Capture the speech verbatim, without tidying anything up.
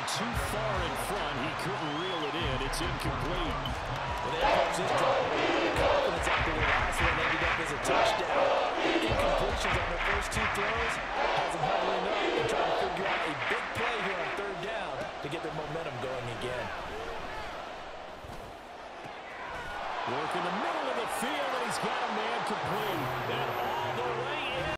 too far in front. He couldn't reel it in. It's incomplete. Well, there comes his drive. Confidence after the last one ended up as a touchdown. Incompletions on the first two throws has them hovering up and trying to figure out a big play here on third down to get their momentum going again. Work in the middle of the field, and he's got a man complete. That